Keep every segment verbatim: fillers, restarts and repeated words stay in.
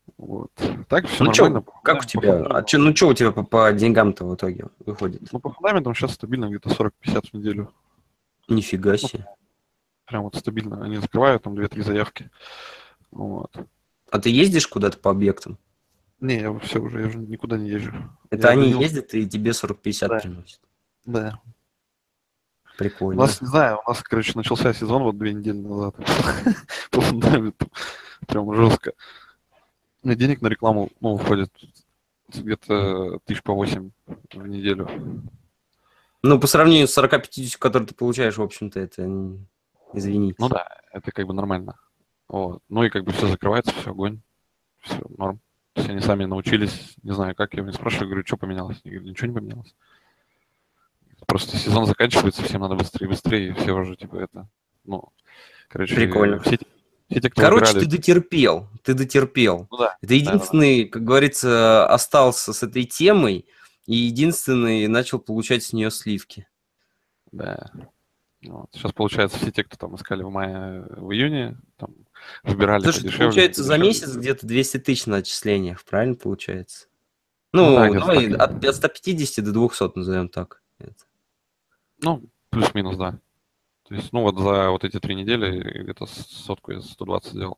Вот. Так все Ну нормально. что, как у тебя? А чё, ну что у тебя по, по деньгам-то в итоге выходит? Ну, по фундаментам сейчас стабильно где-то сорок-пятьдесят в неделю. Нифига Ну, себе. прям вот стабильно. Они закрывают там две-три заявки. Вот. А ты ездишь куда-то по объектам? Не, я все уже, я уже никуда не езжу. Это Я они обленился. ездят и тебе сорок-пятьдесят Да, приносят. да. У Прикольно. нас, не знаю, у нас, короче, начался сезон вот две недели назад. По фундаменту. Прям жестко. У меня денег на рекламу, ну, уходит где-то тысяч по восемь в неделю. Ну, по сравнению с сорок-пятьдесят, которые ты получаешь, в общем-то, это, м, Ну извините. да, это как бы нормально. Вот. Ну и как бы все закрывается, все, огонь, все, норм. То есть они сами научились, не знаю как, я у них спрашиваю, говорю, что поменялось? Они говорят, ничего не поменялось. Просто сезон заканчивается, всем надо быстрее, быстрее, и все уже, типа, это, ну, короче, Прикольно. все, те- все те, кто Короче, ты выбирали, дотерпел, ты дотерпел. ну да, Это да, да, да, единственный, как говорится, остался с этой темой и единственный начал получать с нее сливки. да. Вот. Сейчас, получается, все те, кто там искали в мае, в июне, там, выбирали Слушай, это подешевле, не получается за подешевле. месяц где-то двести тысяч на отчислениях, правильно получается? Ну да, Ну, где-то давай так. от ста пятидесяти до двухсот назовем так. Это. Ну, плюс-минус, да. То есть, ну вот за вот эти три недели где-то сотку я сто двадцать сделал.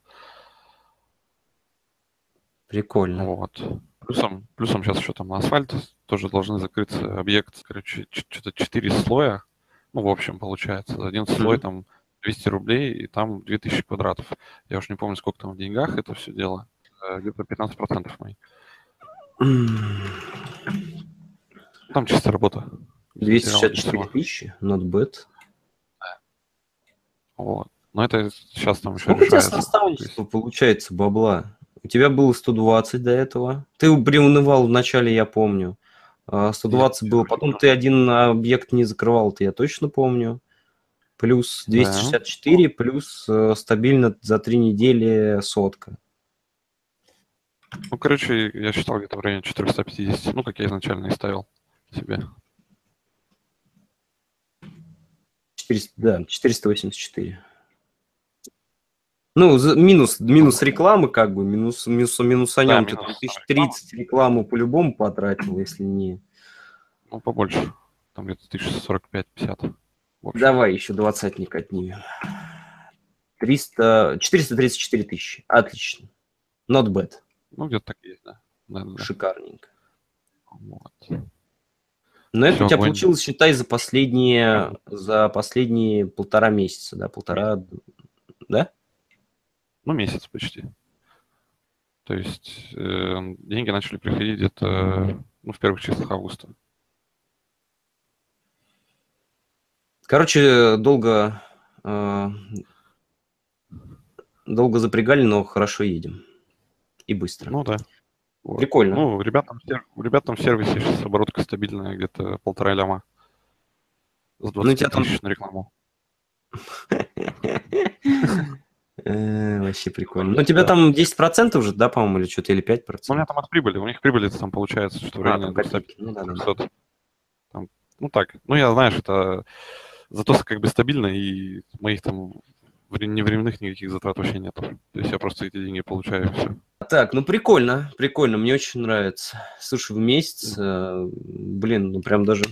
Прикольно. Вот. Плюсом, плюсом сейчас еще там на асфальт тоже должны закрыться объект, короче, ч- что-то четыре слоя. Ну, в общем, получается. Один слой Мгм. там двести рублей, и там две тысячи квадратов. Я уж не помню, сколько там в деньгах это все дело. Э, Где-то пятнадцать процентов мои. Там чисто работа. Без двести материала, шестьдесят без четыре всего. тысячи, not bad. Вот. Но это сейчас там еще Сколько у тебя с решается. То наставничества есть, получается бабла? У тебя было сто двадцать до этого. Ты приунывал вначале, я помню. А, я, сто двадцать я было. вообще Потом не ты помню. один объект не закрывал, это я точно помню. Плюс Да. двести шестьдесят четыре, плюс э, стабильно за три недели сотка. Ну, короче, я считал где-то в районе четыреста пятьдесят, ну, как я изначально и ставил себе. четыреста, да, четыреста восемьдесят четыре. Ну, за- минус, минус рекламы, как бы, минус, минус, Да, минусанем ты там минус там тысяч реклама, тридцать рекламу по-любому потратил, если не... ну, побольше. Там где-то тысяч сорок пять-пятьдесят. В общем. Давай еще двадцатник отнимем. триста, четыреста тридцать четыре тысячи. Отлично. Not bad. Ну, где-то так и есть, да. Да, да, да. Шикарненько. Вот. Но это Все, у тебя огонь. получилось, считай, за последние, за последние полтора месяца, да, Месяц. полтора, да? Ну, месяц почти. То есть э, деньги начали приходить где-то, ну, в первых числах августа. Короче, долго, э, долго запрягали, но хорошо едем. И быстро. Ну, да. Вот. Прикольно. Ну, ребятам, в сер- ребятам в сервисе сейчас оборотка стабильная, где-то полтора ляма с Ну, у двадцати тебя там... тысяч на рекламу. Э, Вообще прикольно. Тоже, Ну, у тебя да. там десять процентов же, да, по-моему, или что-то, или пять Ну, у меня процентов? там от прибыли. У них прибыли там получается, что в А, районе там копейки. Ну, да, да, да. двухсот-трехсот. Там, ну так, ну я, знаешь, это зато как бы стабильно, и моих там вре- невременных никаких затрат вообще нет. То есть я просто эти деньги получаю, и все. Так, ну прикольно, прикольно, мне очень нравится. Слушай, в месяц, э, блин, ну прям даже...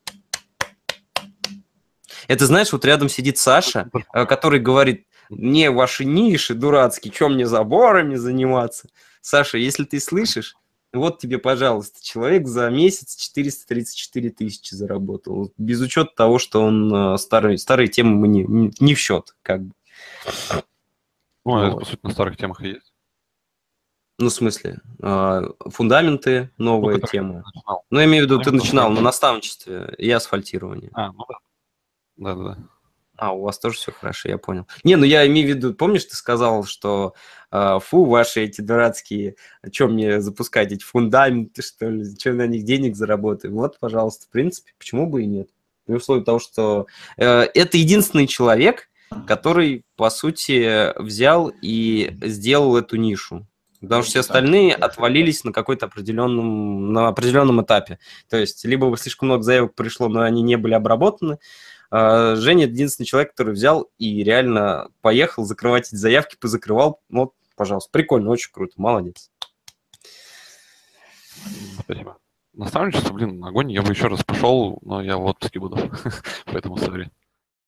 Это, знаешь, вот рядом сидит Саша, э, который говорит, мне ваши ниши дурацкие, чем мне заборами заниматься? Саша, если ты слышишь, вот тебе, пожалуйста, человек за месяц четыреста тридцать четыре тысячи заработал. Без учета того, что он э, старые, старые темы мы не, не не в счет, как бы. Ну, это, по Вот. сути, на старых темах и есть. Ну, в смысле, э, фундаменты, Ну, новая которые я тема. начинал. Ну, я имею в виду, ты Фундамент начинал на настройки. наставничестве и асфальтировании. А, ну да. Да-да-да. А, у вас тоже все хорошо, я понял. Не, ну я имею в виду, помнишь, ты сказал, что э, фу, ваши эти дурацкие, что мне запускать эти фундаменты, что ли, что на них денег заработаю? Вот, пожалуйста, в принципе, почему бы и нет? При условии того, что э, это единственный человек, который, по сути, взял и сделал эту нишу. Потому что все остальные отвалились на какой-то определенном, на определенном этапе. То есть, либо слишком много заявок пришло, но они не были обработаны. А Женя единственный человек, который взял и реально поехал закрывать эти заявки, позакрывал. Ну, вот, пожалуйста, прикольно, очень круто, молодец. Спасибо. Наставничество, блин, огонь, я бы еще раз пошел, но я в отпуске буду, поэтому сори.